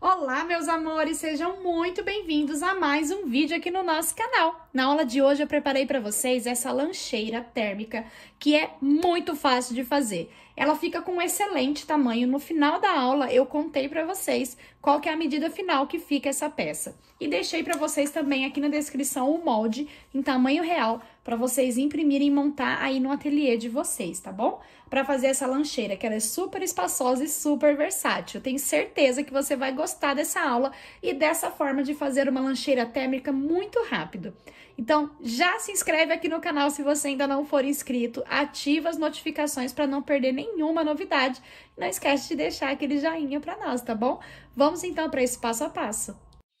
Olá, meus amores, sejam muito bem-vindos a mais um vídeo aqui no nosso canal. Na aula de hoje eu preparei para vocês essa lancheira térmica que é muito fácil de fazer. Ela fica com um excelente tamanho. No final da aula eu contei para vocês qual que é a medida final que fica essa peça. E deixei para vocês também aqui na descrição o molde em tamanho real para vocês imprimirem e montar aí no ateliê de vocês, tá bom? Para fazer essa lancheira, que ela é super espaçosa e super versátil. Eu tenho certeza que você vai gostar dessa aula e dessa forma de fazer uma lancheira térmica muito rápido. Então, já se inscreve aqui no canal se você ainda não for inscrito, ativa as notificações para não perder nenhuma novidade. Não esquece de deixar aquele joinha para nós, tá bom? Vamos então para esse passo a passo.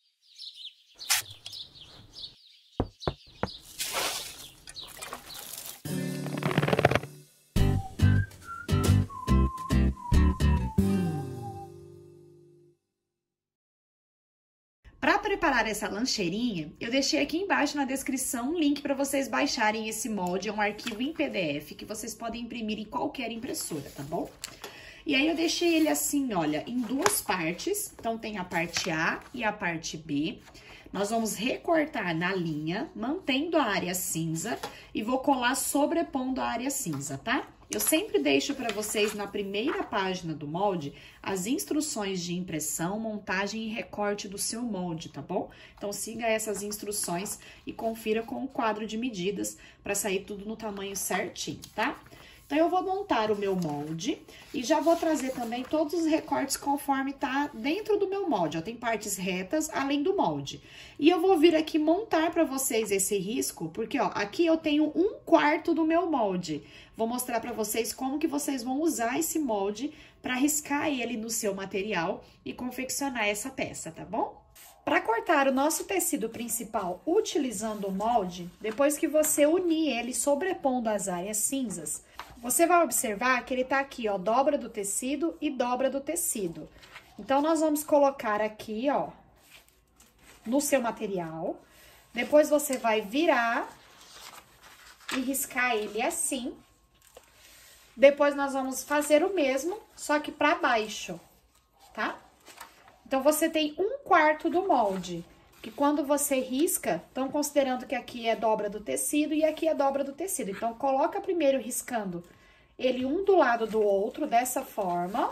Para preparar essa lancheirinha, eu deixei aqui embaixo na descrição um link para vocês baixarem esse molde, é um arquivo em PDF que vocês podem imprimir em qualquer impressora, tá bom? E aí eu deixei ele assim, olha, em duas partes, então tem a parte A e a parte B. Nós vamos recortar na linha, mantendo a área cinza e vou colar sobrepondo a área cinza, tá? Eu sempre deixo para vocês na primeira página do molde as instruções de impressão, montagem e recorte do seu molde, tá bom? Então, siga essas instruções e confira com o quadro de medidas para sair tudo no tamanho certinho, tá? Então, eu vou montar o meu molde e já vou trazer também todos os recortes conforme tá dentro do meu molde, ó. Tem partes retas além do molde. E eu vou vir aqui montar para vocês esse risco, porque, ó, aqui eu tenho 1/4 do meu molde. Vou mostrar para vocês como que vocês vão usar esse molde para riscar ele no seu material e confeccionar essa peça, tá bom? Para cortar o nosso tecido principal utilizando o molde, depois que você unir ele sobrepondo as áreas cinzas, você vai observar que ele tá aqui, ó, dobra do tecido e dobra do tecido. Então, nós vamos colocar aqui, ó, no seu material. Depois, você vai virar e riscar ele assim. Depois, nós vamos fazer o mesmo, só que pra baixo, tá? Então, você tem 1/4 do molde, que quando você risca, estão considerando que aqui é dobra do tecido e aqui é dobra do tecido. Então, coloca primeiro riscando ele um do lado do outro, dessa forma.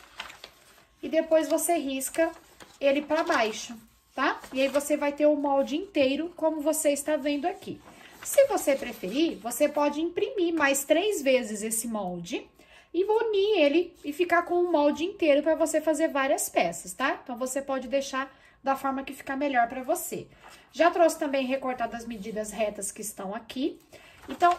E depois você risca ele pra baixo, tá? E aí, você vai ter o molde inteiro, como você está vendo aqui. Se você preferir, você pode imprimir mais 3 vezes esse molde e unir ele e ficar com o molde inteiro para você fazer várias peças, tá? Então, você pode deixar da forma que ficar melhor para você. Já trouxe também recortado as medidas retas que estão aqui. Então,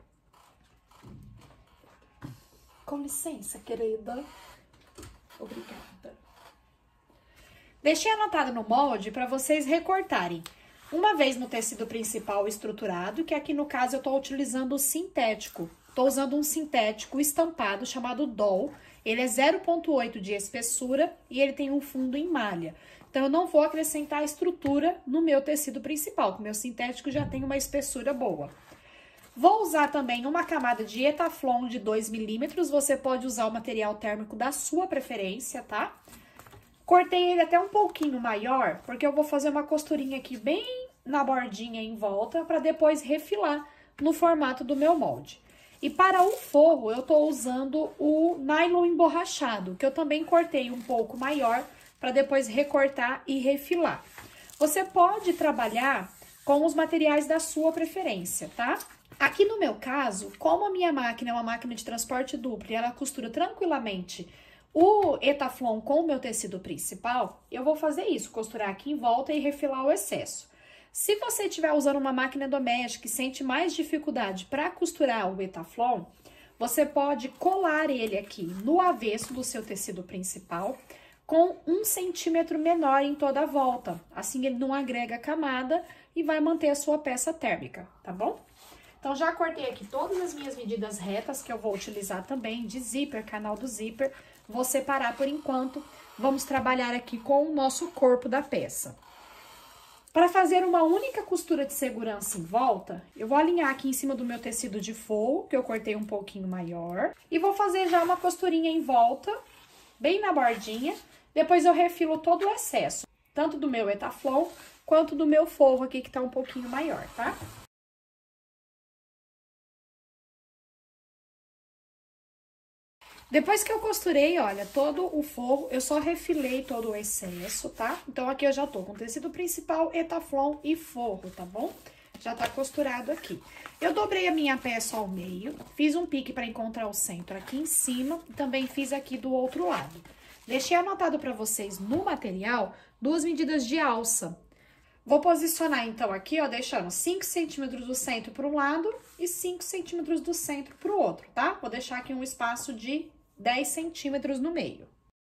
com licença, querida. Obrigada. Deixei anotado no molde para vocês recortarem. Uma vez no tecido principal estruturado, que aqui no caso eu tô utilizando o sintético. Tô usando um sintético estampado chamado Doll. Ele é 0,8 de espessura e ele tem um fundo em malha. Então, eu não vou acrescentar estrutura no meu tecido principal, porque o meu sintético já tem uma espessura boa. Vou usar também uma camada de Etaflon de 2 milímetros. Você pode usar o material térmico da sua preferência, tá? Cortei ele até um pouquinho maior, porque eu vou fazer uma costurinha aqui bem na bordinha em volta, para depois refilar no formato do meu molde. E para o forro, eu tô usando o nylon emborrachado, que eu também cortei um pouco maior, para depois recortar e refilar. Você pode trabalhar com os materiais da sua preferência, tá? Aqui no meu caso, como a minha máquina é uma máquina de transporte duplo e ela costura tranquilamente o Etaflon com o meu tecido principal, eu vou fazer isso, costurar aqui em volta e refilar o excesso. Se você estiver usando uma máquina doméstica e sente mais dificuldade para costurar o Etaflon, você pode colar ele aqui no avesso do seu tecido principal com 1 centímetro menor em toda a volta. Assim, ele não agrega camada e vai manter a sua peça térmica, tá bom? Então, já cortei aqui todas as minhas medidas retas, que eu vou utilizar também, de zíper, canal do zíper. Vou separar por enquanto. Vamos trabalhar aqui com o nosso corpo da peça. Para fazer uma única costura de segurança em volta, eu vou alinhar aqui em cima do meu tecido de forro, que eu cortei um pouquinho maior. E vou fazer já uma costurinha em volta, bem na bordinha, Depois eu refilo todo o excesso, tanto do meu Etaflon quanto do meu forro aqui, que tá um pouquinho maior, tá? Depois que eu costurei, olha, todo o forro, eu só refilei todo o excesso, tá? Então, aqui eu já tô com tecido principal, Etaflon e forro, tá bom? Já tá costurado aqui. Eu dobrei a minha peça ao meio, fiz um pique pra encontrar o centro aqui em cima, e também fiz aqui do outro lado. Deixei anotado pra vocês no material 2 medidas de alça. Vou posicionar, então, aqui, ó, deixando 5 centímetros do centro para um lado e 5 centímetros do centro para o outro, tá? Vou deixar aqui um espaço de 10 centímetros no meio.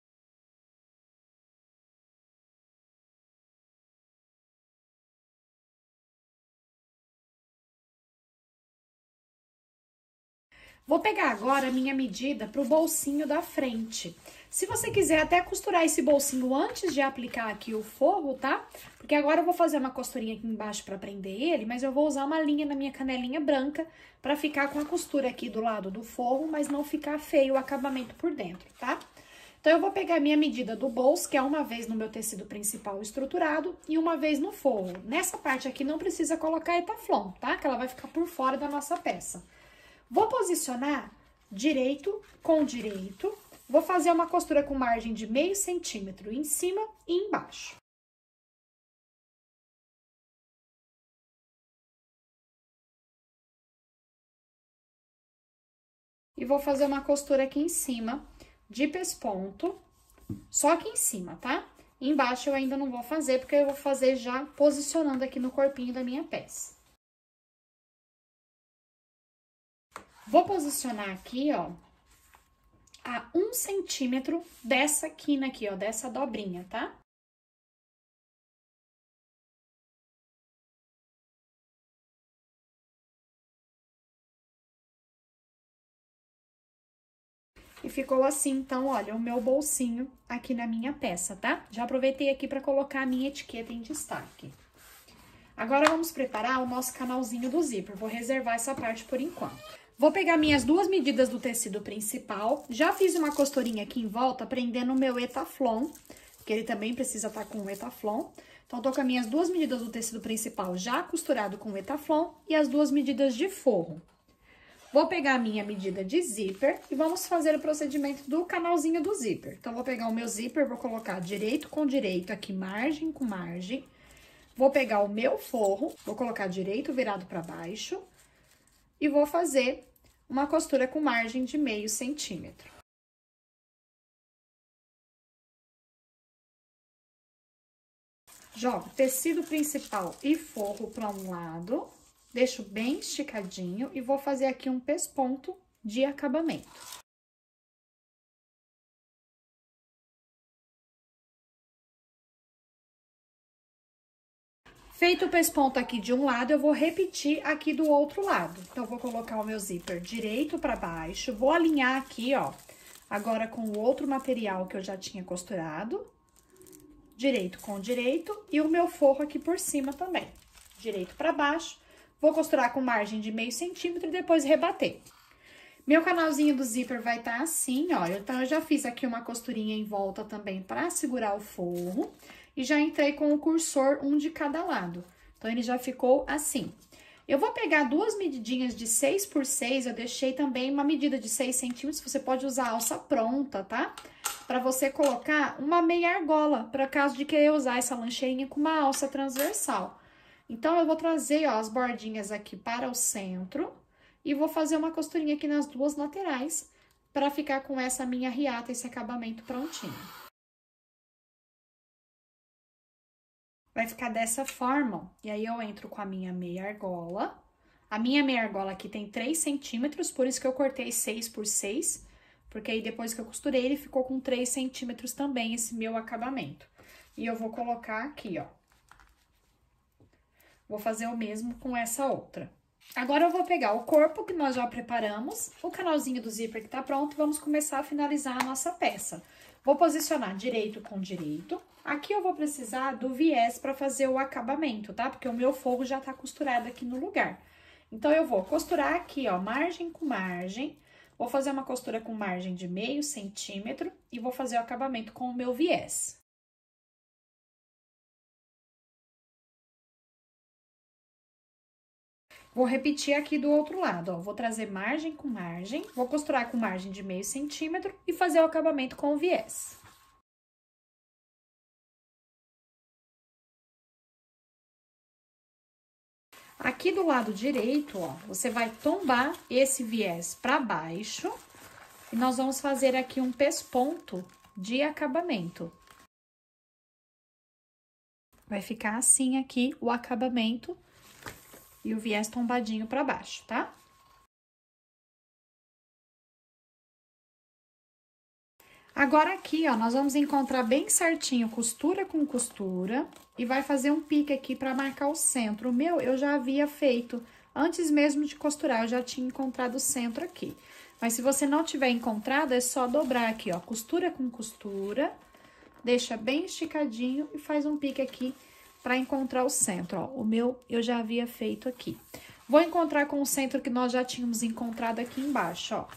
Vou pegar agora a minha medida para o bolsinho da frente. Se você quiser até costurar esse bolsinho antes de aplicar aqui o forro, tá? Porque agora eu vou fazer uma costurinha aqui embaixo para prender ele, mas eu vou usar uma linha na minha canelinha branca para ficar com a costura aqui do lado do forro, mas não ficar feio o acabamento por dentro, tá? Então, eu vou pegar a minha medida do bolso, que é uma vez no meu tecido principal estruturado e uma vez no forro. Nessa parte aqui não precisa colocar Etaflon, tá? Que ela vai ficar por fora da nossa peça. Vou posicionar direito com direito, vou fazer uma costura com margem de meio centímetro em cima e embaixo. E vou fazer uma costura aqui em cima de pesponto, só aqui em cima, tá? Embaixo eu ainda não vou fazer, porque eu vou fazer já posicionando aqui no corpinho da minha peça. Vou posicionar aqui, ó, a 1 centímetro dessa quina aqui, ó, dessa dobrinha, tá? E ficou assim, então, olha, o meu bolsinho aqui na minha peça, tá? Já aproveitei aqui pra colocar a minha etiqueta em destaque. Agora, vamos preparar o nosso canalzinho do zíper. Vou reservar essa parte por enquanto. Vou pegar minhas 2 medidas do tecido principal. Já fiz uma costurinha aqui em volta, prendendo o meu Etaflon, que ele também precisa estar com o Etaflon. Então, tô com as minhas 2 medidas do tecido principal já costurado com o Etaflon e as 2 medidas de forro. Vou pegar a minha medida de zíper e vamos fazer o procedimento do canalzinho do zíper. Então, vou pegar o meu zíper, vou colocar direito com direito aqui, margem com margem. Vou pegar o meu forro, vou colocar direito virado para baixo e vou fazer uma costura com margem de meio centímetro. Jogo tecido principal e forro para um lado, deixo bem esticadinho e vou fazer aqui um pesponto de acabamento. Feito o pesponto aqui de um lado, eu vou repetir aqui do outro lado. Então, vou colocar o meu zíper direito para baixo, vou alinhar aqui, ó, agora com o outro material que eu já tinha costurado. Direito com direito e o meu forro aqui por cima também. Direito para baixo, vou costurar com margem de meio centímetro e depois rebater. Meu canalzinho do zíper vai estar assim, ó, então eu já fiz aqui uma costurinha em volta também para segurar o forro. E já entrei com o cursor, um de cada lado. Então, ele já ficou assim. Eu vou pegar 2 medidinhas de 6 por 6, eu deixei também uma medida de 6 centímetros, você pode usar a alça pronta, tá? Pra você colocar uma meia argola, para caso de querer usar essa lancheirinha com uma alça transversal. Então, eu vou trazer, ó, as bordinhas aqui para o centro e vou fazer uma costurinha aqui nas 2 laterais, para ficar com essa minha riata, esse acabamento prontinho. Vai ficar dessa forma, e aí eu entro com a minha meia argola. A minha meia argola aqui tem 3 centímetros, por isso que eu cortei 6 por 6, porque aí depois que eu costurei, ele ficou com 3 centímetros também, esse meu acabamento. E eu vou colocar aqui, ó. Vou fazer o mesmo com essa outra. Agora, eu vou pegar o corpo que nós já preparamos, o canalzinho do zíper que tá pronto, e vamos começar a finalizar a nossa peça. Vou posicionar direito com direito. Aqui eu vou precisar do viés para fazer o acabamento, tá? Porque o meu forro já tá costurado aqui no lugar. Então, eu vou costurar aqui, ó, margem com margem. Vou fazer uma costura com margem de meio centímetro e vou fazer o acabamento com o meu viés. Vou repetir aqui do outro lado, ó. Vou trazer margem com margem, vou costurar com margem de meio centímetro e fazer o acabamento com o viés. Aqui do lado direito, ó, você vai tombar esse viés para baixo e nós vamos fazer aqui um pesponto de acabamento. Vai ficar assim aqui o acabamento e o viés tombadinho para baixo, tá? Agora aqui, ó, nós vamos encontrar bem certinho costura com costura e vai fazer um pique aqui para marcar o centro. O meu, eu já havia feito, antes mesmo de costurar, eu já tinha encontrado o centro aqui. Mas se você não tiver encontrado, é só dobrar aqui, ó, costura com costura, deixa bem esticadinho e faz um pique aqui para encontrar o centro, ó. O meu, eu já havia feito aqui. Vou encontrar com o centro que nós já tínhamos encontrado aqui embaixo, ó.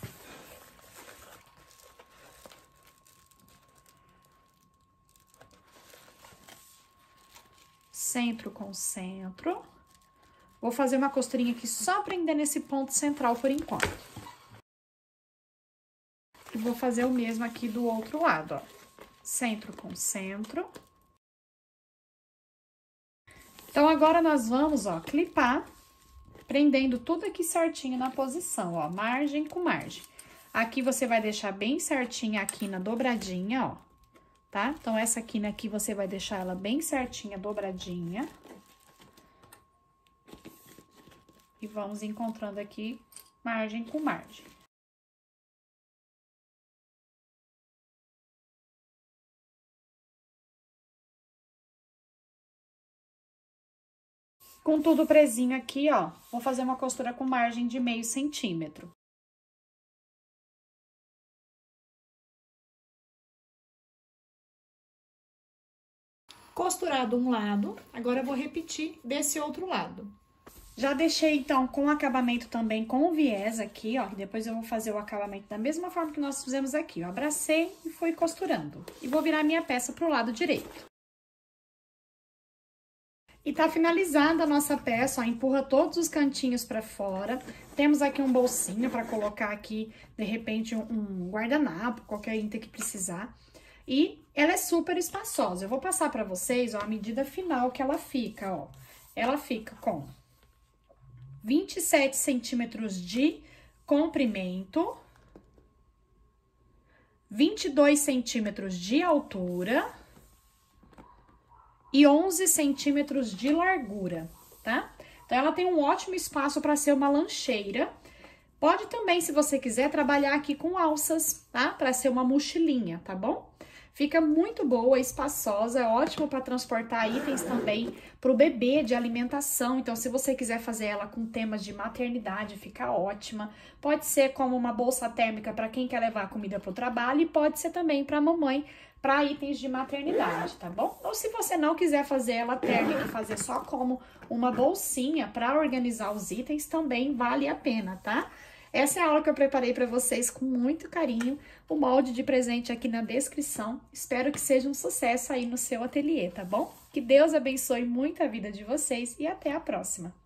Centro com centro. Vou fazer uma costurinha aqui só prender nesse ponto central por enquanto. E vou fazer o mesmo aqui do outro lado, ó. Centro com centro. Então, agora nós vamos, ó, clipar, prendendo tudo aqui certinho na posição, ó, margem com margem. Aqui você vai deixar bem certinha aqui na dobradinha, ó, tá? Então, essa quina aqui você vai deixar ela bem certinha, dobradinha. E vamos encontrando aqui margem com margem. Com tudo presinho aqui, ó, vou fazer uma costura com margem de meio centímetro. Costurado um lado, agora eu vou repetir desse outro lado. Já deixei, então, com o acabamento também com o viés aqui, ó, depois eu vou fazer o acabamento da mesma forma que nós fizemos aqui, ó. Abracei e fui costurando. E vou virar minha peça pro lado direito. E tá finalizada a nossa peça, ó, empurra todos os cantinhos pra fora. Temos aqui um bolsinho pra colocar aqui, de repente, um guardanapo, qualquer item que precisar. E ela é super espaçosa. Eu vou passar pra vocês, ó, a medida final que ela fica, ó. Ela fica com 27 centímetros de comprimento, 22 centímetros de altura e 11 centímetros de largura, tá? Então, ela tem um ótimo espaço para ser uma lancheira. Pode também, se você quiser, trabalhar aqui com alças, tá? Para ser uma mochilinha, tá bom? Fica muito boa, espaçosa, é ótimo para transportar itens também para o bebê de alimentação. Então, se você quiser fazer ela com temas de maternidade, fica ótima. Pode ser como uma bolsa térmica para quem quer levar comida para o trabalho e pode ser também para a mamãe, para itens de maternidade, tá bom? Ou se você não quiser fazer ela térmica e fazer só como uma bolsinha para organizar os itens, também vale a pena, tá? Essa é a aula que eu preparei para vocês com muito carinho, o molde de presente aqui na descrição. Espero que seja um sucesso aí no seu ateliê, tá bom? Que Deus abençoe muito a vida de vocês e até a próxima!